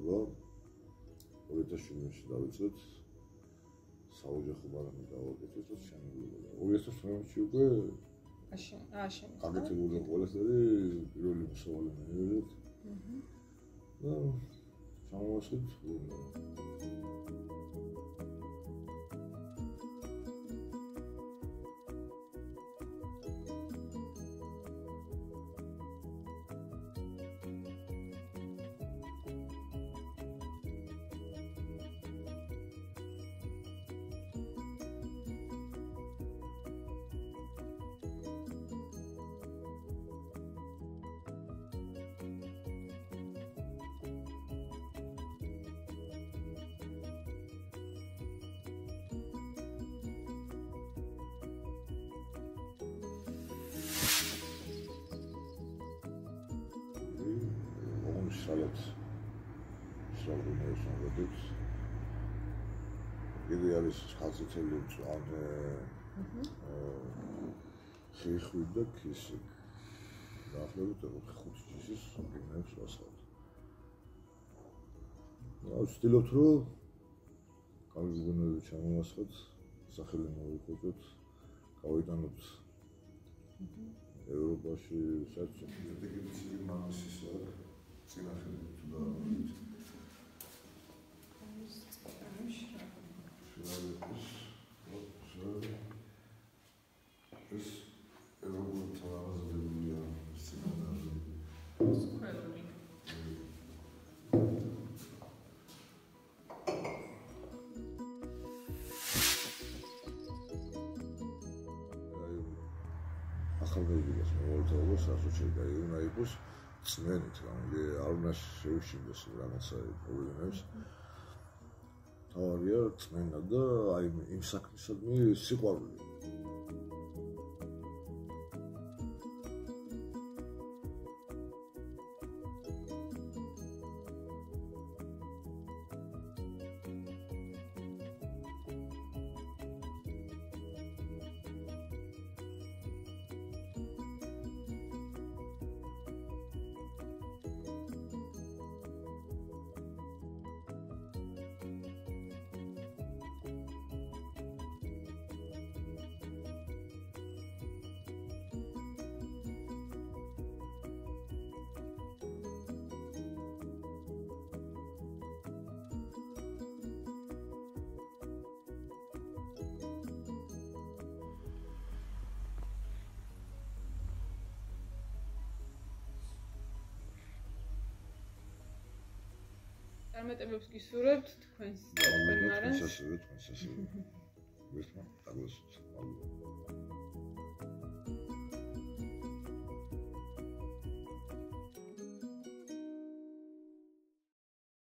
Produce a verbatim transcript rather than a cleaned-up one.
მუშაობა ორი ათას შვიდმეტში დავიწყეთ. საოჯახო ბარემი დავაკეთეთ და შემოგვიყვება. ორი ათას თორმეტში უკვე აშენ აშენ. გაკეთებული ყველაფერი პირველი მოსავალი მივიღეთ. აჰა. და ჩამოვასხეთ. Salat შავდუნეოს ამბობს. იგი არის ხაზეთელი მწვანე. აჰა. ხიხვი და ქისი. დაახლოებით ხუთი ჯიშის გიმნებს ვასწავლ. და ვცდილობთ რომ კარგი გუნდები ჩამოვასხოთ, სახელი მოვიყვეთ, გავიტანოთ ევროპაში საერთოდ ეგეთი მაგისის აქვს. Sinahel tuda. Şöyle şöyle biz Evropa tarafı dönüyor. Sinahel. Squarely. ახალგაზრდას მოვალწაობას ასოციაცია უნდა იყოს წმენით, რა არ უნდა შეუშინდეს რაღაცა პრობლემებს. თავარია წმენა და აი იმ საქმისადმი სიყვარული. წარმატებებს გისურვებთ თქვენს თქვენ მარანს. სასწაულად, სასწაულად. ვესმა, დაგლოცოთ.